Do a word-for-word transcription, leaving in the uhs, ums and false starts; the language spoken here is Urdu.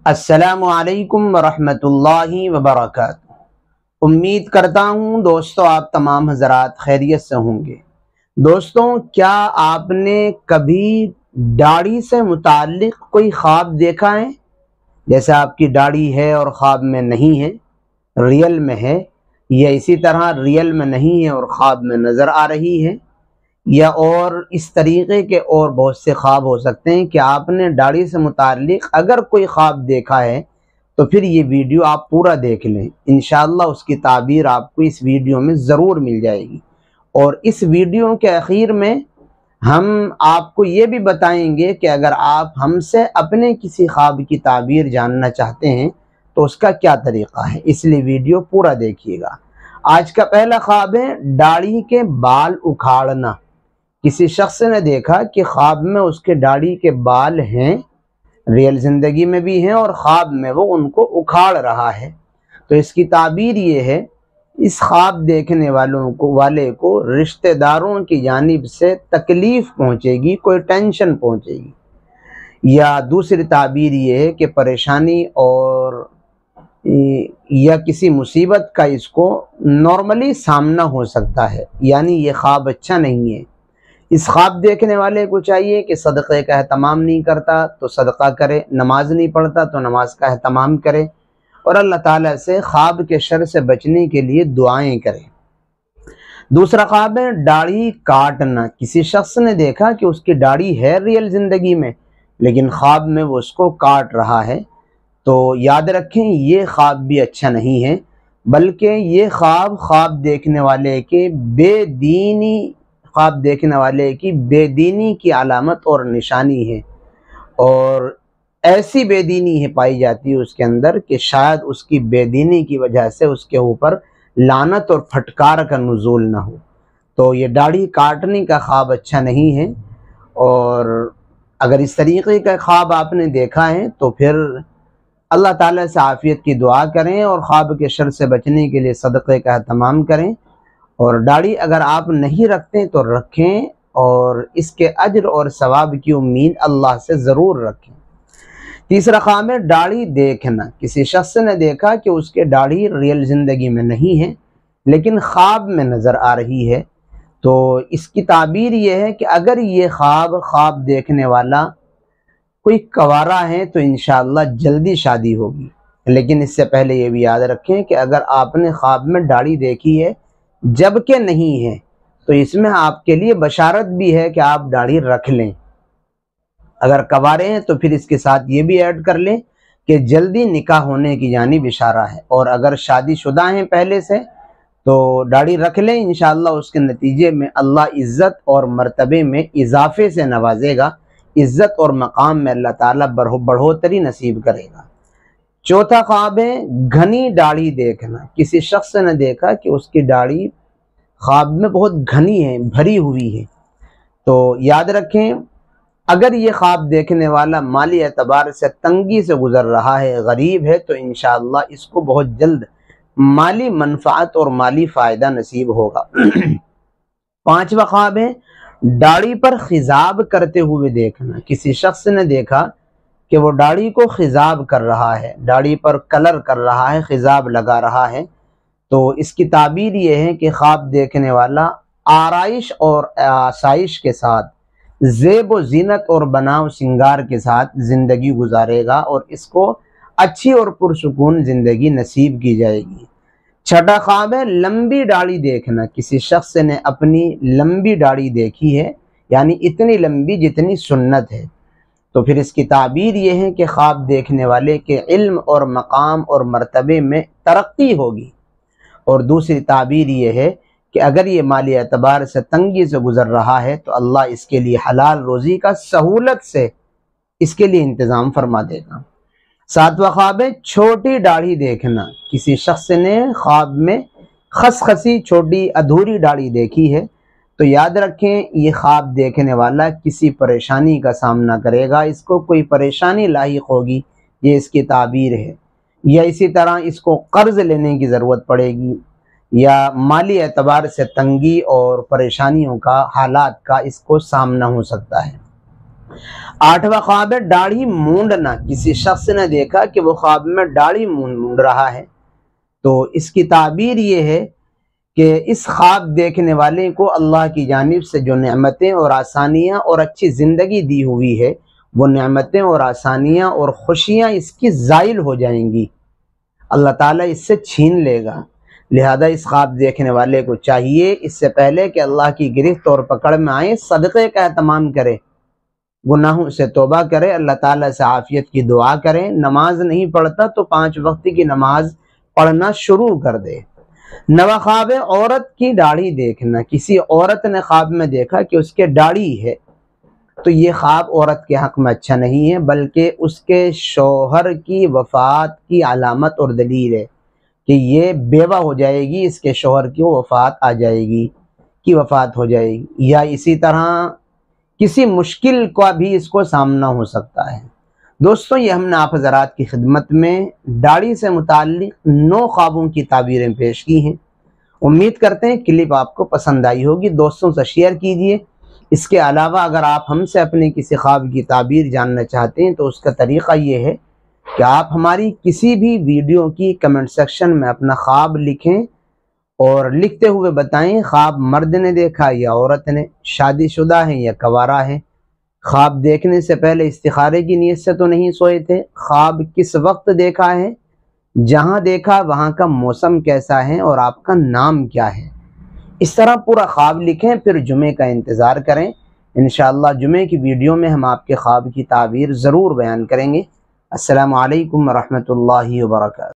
السلام علیکم ورحمۃ اللہ وبرکاتہ۔ امید کرتا ہوں دوستو آپ تمام حضرات خیریت سے ہوں گے۔ دوستوں، کیا آپ نے کبھی داڑھی سے متعلق کوئی خواب دیکھا ہے؟ جیسے آپ کی داڑھی ہے اور خواب میں نہیں ہے، ریئل میں ہے، یا اسی طرح ریئل میں نہیں ہے اور خواب میں نظر آ رہی ہے، یا اور اس طریقے کے اور بہت سے خواب ہو سکتے ہیں کہ آپ نے داڑھی سے متعلق اگر کوئی خواب دیکھا ہے تو پھر یہ ویڈیو آپ پورا دیکھ لیں، انشاءاللہ اس کی تعبیر آپ کو اس ویڈیو میں ضرور مل جائے گی۔ اور اس ویڈیو کے اخیر میں ہم آپ کو یہ بھی بتائیں گے کہ اگر آپ ہم سے اپنے کسی خواب کی تعبیر جاننا چاہتے ہیں تو اس کا کیا طریقہ ہے، اس لیے ویڈیو پورا دیکھیے گا۔ آج کا پہلا خواب ہے داڑھی کے بال اکھاڑنا۔ کسی شخص نے دیکھا کہ خواب میں اس کے داڑھی کے بال ہیں، ریئل زندگی میں بھی ہیں اور خواب میں وہ ان کو اکھاڑ رہا ہے۔ تو اس کی تعبیر یہ ہے، اس خواب دیکھنے والوں کو والے کو رشتہ داروں کی جانب سے تکلیف پہنچے گی، کوئی ٹینشن پہنچے گی، یا دوسری تعبیر یہ ہے کہ پریشانی اور یا کسی مصیبت کا اس کو نارملی سامنا ہو سکتا ہے، یعنی یہ خواب اچھا نہیں ہے۔ اس خواب دیکھنے والے کو چاہیے کہ صدقے کا اہتمام نہیں کرتا تو صدقہ کرے، نماز نہیں پڑھتا تو نماز کا اہتمام کرے، اور اللہ تعالیٰ سے خواب کے شر سے بچنے کے لیے دعائیں کرے۔ دوسرا خواب ہے داڑھی کاٹنا۔ کسی شخص نے دیکھا کہ اس کی داڑھی ہے ریئل زندگی میں، لیکن خواب میں وہ اس کو کاٹ رہا ہے۔ تو یاد رکھیں یہ خواب بھی اچھا نہیں ہے، بلکہ یہ خواب خواب دیکھنے والے کے بے دینی خواب دیکھنے والے کی بے دینی کی علامت اور نشانی ہے، اور ایسی بے دینی ہے پائی جاتی ہے اس کے اندر کہ شاید اس کی بے دینی کی وجہ سے اس کے اوپر لعنت اور پھٹکار کا نزول نہ ہو۔ تو یہ داڑھی کاٹنے کا خواب اچھا نہیں ہے، اور اگر اس طریقے کا خواب آپ نے دیکھا ہے تو پھر اللہ تعالیٰ سے عافیت کی دعا کریں اور خواب کے شر سے بچنے کے لیے صدقے کا اہتمام کریں۔ اور داڑھی اگر آپ نہیں رکھتے تو رکھیں، اور اس کے اجر اور ثواب کی امید اللہ سے ضرور رکھیں۔ تیسرا خواب ہے داڑھی دیکھنا۔ کسی شخص نے دیکھا کہ اس کے داڑھی ریل زندگی میں نہیں ہے لیکن خواب میں نظر آ رہی ہے، تو اس کی تعبیر یہ ہے کہ اگر یہ خواب خواب دیکھنے والا کوئی کنوارا ہے تو انشاءاللہ جلدی شادی ہوگی، لیکن اس سے پہلے یہ بھی یاد رکھیں کہ اگر آپ نے خواب میں داڑھی دیکھی ہے جبکہ نہیں ہے تو اس میں آپ کے لیے بشارت بھی ہے کہ آپ داڑھی رکھ لیں۔ اگر کنوارے ہیں تو پھر اس کے ساتھ یہ بھی ایڈ کر لیں کہ جلدی نکاح ہونے کی جانب اشارہ ہے، اور اگر شادی شدہ ہیں پہلے سے تو داڑھی رکھ لیں، انشاءاللہ اس کے نتیجے میں اللہ عزت اور مرتبے میں اضافے سے نوازے گا، عزت اور مقام میں اللہ تعالیٰ بڑھوتری نصیب کرے گا۔ چوتھا خواب ہے گھنی داڑھی دیکھنا۔ کسی شخص نے دیکھا کہ اس کی داڑھی خواب میں بہت گھنی ہے، بھری ہوئی ہے، تو یاد رکھیں اگر یہ خواب دیکھنے والا مالی اعتبار سے تنگی سے گزر رہا ہے، غریب ہے، تو انشاءاللہ اس کو بہت جلد مالی منفعت اور مالی فائدہ نصیب ہوگا۔ پانچواں خواب ہے داڑھی پر خضاب کرتے ہوئے دیکھنا۔ کسی شخص نے دیکھا کہ وہ داڑھی کو خضاب کر رہا ہے، داڑھی پر کلر کر رہا ہے، خضاب لگا رہا ہے، تو اس کی تعبیر یہ ہے کہ خواب دیکھنے والا آرائش اور آسائش کے ساتھ، زیب و زینت اور بناؤ سنگار کے ساتھ زندگی گزارے گا، اور اس کو اچھی اور پرسکون زندگی نصیب کی جائے گی۔ چھٹا خواب ہے لمبی داڑھی دیکھنا۔ کسی شخص نے اپنی لمبی داڑھی دیکھی ہے، یعنی اتنی لمبی جتنی سنت ہے، تو پھر اس کی تعبیر یہ ہے کہ خواب دیکھنے والے کے علم اور مقام اور مرتبے میں ترقی ہوگی۔ اور دوسری تعبیر یہ ہے کہ اگر یہ مالی اعتبار سے تنگی سے گزر رہا ہے تو اللہ اس کے لیے حلال روزی کا سہولت سے اس کے لیے انتظام فرما دے گا۔ ساتواں خواب ہے چھوٹی داڑھی دیکھنا۔ کسی شخص نے خواب میں خسخسی چھوٹی ادھوری داڑھی دیکھی ہے، تو یاد رکھیں یہ خواب دیکھنے والا کسی پریشانی کا سامنا کرے گا، اس کو کوئی پریشانی لاحق ہوگی، یہ اس کی تعبیر ہے، یا اسی طرح اس کو قرض لینے کی ضرورت پڑے گی، یا مالی اعتبار سے تنگی اور پریشانیوں کا حالات کا اس کو سامنا ہو سکتا ہے۔ आठवां ख्वाब है दाढ़ी मूंडना। किसी शख्स ने देखा कि वो ख्वाब में दाढ़ी मूंड मूंड रहा है, तो इसकी ताबीर ये है कि इस ख्वाब देखने वाले को अल्लाह की जानिब से जो नेमतें और आसानियाँ और अच्छी ज़िंदगी दी हुई है, वो नेमतें और आसानियाँ और खुशियाँ इसकी ज़ाइल हो जाएंगी, अल्लाह ताला इससे छीन लेगा। लिहाजा इस ख्वाब देखने वाले को चाहिए इससे पहले कि अल्लाह की गिरफ्त और पकड़ में आए, सदक़े का एहतमाम करे, गुनाहों से तौबा करे, अल्लाह ताला से आफ़ियत की दुआ करें। नमाज नहीं पढ़ता तो पाँच वक्त की नमाज पढ़ना शुरू कर दे। नवा ख्वाब है औरत की दाढ़ी देखना। किसी औरत ने ख्वाब में देखा कि उसके दाढ़ी है, तो ये ख्वाब औरत के हक़ में अच्छा नहीं है, बल्कि उसके शौहर की वफ़ात की अलामत और दलील है कि ये बेवा हो जाएगी, इसके शौहर की वफ़ात आ जाएगी, की वफ़ात हो जाएगी, या इसी तरह किसी मुश्किल का भी इसको सामना हो सकता है। दोस्तों, ये हमने आप हज़रात की खिदमत में दाढ़ी से मुताल्लिक़ नौ ख्वाबों की ताबीरें पेश की हैं। उम्मीद करते हैं क्लिप आपको पसंद आई होगी, दोस्तों से शेयर कीजिए। इसके अलावा अगर आप हमसे अपने किसी ख्वाब की ताबीर जानना चाहते हैं तो उसका तरीक़ा ये है कि आप हमारी किसी भी वीडियो की कमेंट सेक्शन में अपना ख्वाब लिखें और लिखते हुए बताएं ख्वाब मर्द ने देखा या औरत ने, शादीशुदा है या कवारा है, ख्वाब देखने से पहले इस्तिखारे की नीयत से तो नहीं सोए थे, ख्वाब किस वक्त देखा है, जहां देखा वहां का मौसम कैसा है और आपका नाम क्या है। इस तरह पूरा ख्वाब लिखें, फिर जुमे का इंतज़ार करें। इंशाअल्लाह जुमे की वीडियो में हम आपके ख्वाब की ताबीर ज़रूर बयान करेंगे। अस्सलामु अलैकुम व रहमतुल्लाहि व बरकातहू।